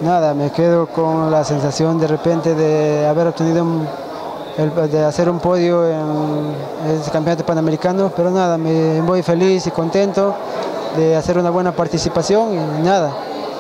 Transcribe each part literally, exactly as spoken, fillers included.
Nada, me quedo con la sensación de repente de haber obtenido un, el, de hacer un podio en el campeonato panamericano, pero nada, me voy feliz y contento de hacer una buena participación y nada.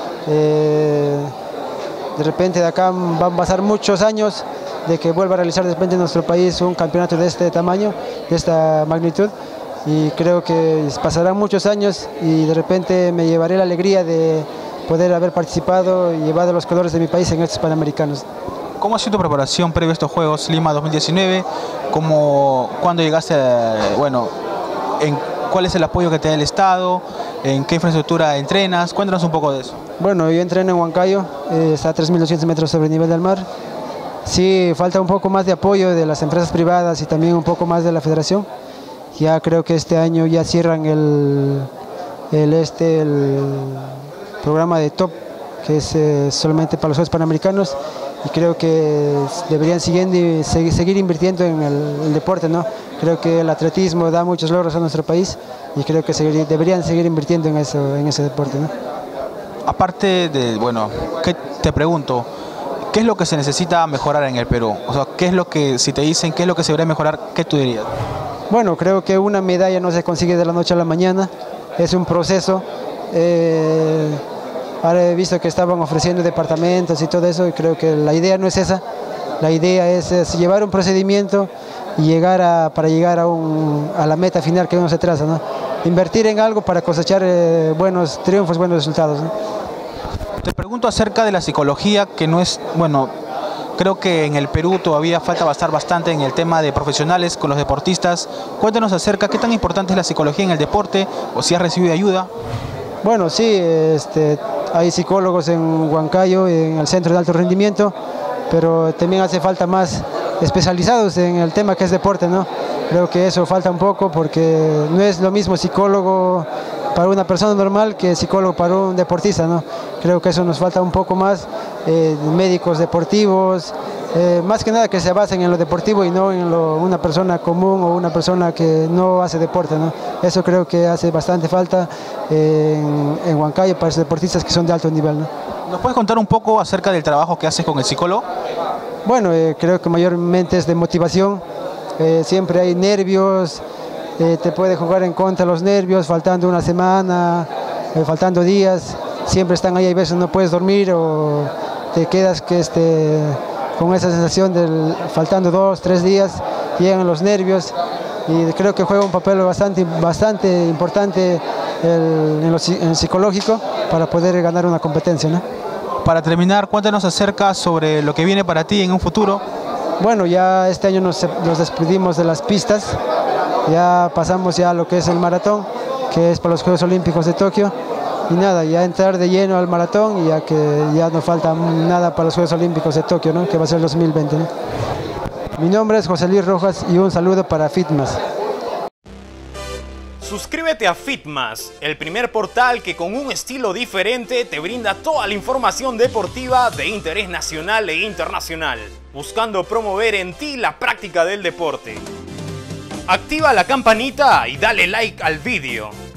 Eh, de repente de acá van a pasar muchos años de que vuelva a realizar de repente en nuestro país un campeonato de este tamaño, de esta magnitud, y creo que pasarán muchos años y de repente me llevaré la alegría de poder haber participado y llevado los colores de mi país en estos Panamericanos. ¿Cómo ha sido tu preparación previo a estos Juegos Lima dos mil diecinueve? ¿Cómo, ¿Cuándo llegaste a, bueno, en, cuál es el apoyo que te da el Estado? ¿En qué infraestructura entrenas? Cuéntanos un poco de eso. Bueno, yo entreno en Huancayo, eh, está a tres mil doscientos metros sobre el nivel del mar. Sí, falta un poco más de apoyo de las empresas privadas y también un poco más de la federación. Ya creo que este año ya cierran el, el, este, el programa de top, que es eh, solamente para los Juegos Panamericanos, y creo que deberían siguiendo y seguir invirtiendo en el, el deporte, ¿no? Creo que el atletismo da muchos logros a nuestro país y creo que seguir, deberían seguir invirtiendo en, eso, en ese deporte, ¿no? Aparte de, bueno, ¿qué te pregunto? ¿Qué es lo que se necesita mejorar en el Perú? O sea, ¿qué es lo que, si te dicen qué es lo que se debería mejorar, qué tú dirías? Bueno, creo que una medalla no se consigue de la noche a la mañana, es un proceso. Eh, ahora he visto que estaban ofreciendo departamentos y todo eso y creo que la idea no es esa. La idea es, es llevar un procedimiento y llegar a, para llegar a, un, a la meta final que uno se traza, ¿no? Invertir en algo para cosechar eh, buenos triunfos, buenos resultados, ¿no? Te pregunto acerca de la psicología, que no es, bueno, creo que en el Perú todavía falta avanzar bastante en el tema de profesionales con los deportistas. Cuéntanos acerca qué tan importante es la psicología en el deporte o si has recibido ayuda. Bueno, sí, este, hay psicólogos en Huancayo, en el Centro de Alto Rendimiento, pero también hace falta más especializados en el tema que es deporte, ¿no? Creo que eso falta un poco porque no es lo mismo psicólogo para una persona normal que psicólogo para un deportista, ¿no? Creo que eso nos falta un poco más, eh, médicos deportivos, eh, más que nada que se basen en lo deportivo y no en lo, una persona común o una persona que no hace deporte, ¿no? Eso creo que hace bastante falta eh, en, en Huancayo para los deportistas que son de alto nivel, ¿no? ¿Nos puedes contar un poco acerca del trabajo que haces con el psicólogo? Bueno, eh, creo que mayormente es de motivación, eh, siempre hay nervios, eh, te puede jugar en contra los nervios, faltando una semana, eh, faltando días, siempre están ahí, hay veces no puedes dormir o te quedas que este, con esa sensación de faltando dos, tres días, llegan los nervios y creo que juega un papel bastante, bastante importante el, en, lo, en el psicológico para poder ganar una competencia, ¿no? Para terminar, cuéntanos acerca sobre lo que viene para ti en un futuro. Bueno, ya este año nos, nos despedimos de las pistas, ya pasamos ya a lo que es el maratón, que es para los Juegos Olímpicos de Tokio, y nada, ya entrar de lleno al maratón, y ya que ya no falta nada para los Juegos Olímpicos de Tokio, ¿no? Que va a ser el dos mil veinte, ¿no? Mi nombre es José Luis Rojas y un saludo para Fitmas. Suscríbete a Fitmas, el primer portal que con un estilo diferente te brinda toda la información deportiva de interés nacional e internacional, buscando promover en ti la práctica del deporte. Activa la campanita y dale like al vídeo.